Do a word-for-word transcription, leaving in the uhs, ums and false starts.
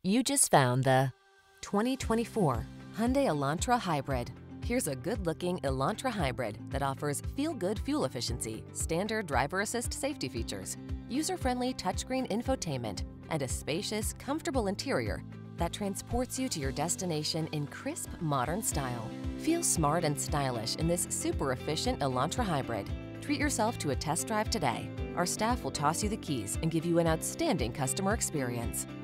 You just found the twenty twenty-four Hyundai Elantra Hybrid. Here's a good-looking Elantra Hybrid that offers feel-good fuel efficiency, standard driver assist safety features, user-friendly touchscreen infotainment, and a spacious, comfortable interior that transports you to your destination in crisp, modern style. Feel smart and stylish in this super efficient Elantra Hybrid. Treat yourself to a test drive today. Our staff will toss you the keys and give you an outstanding customer experience.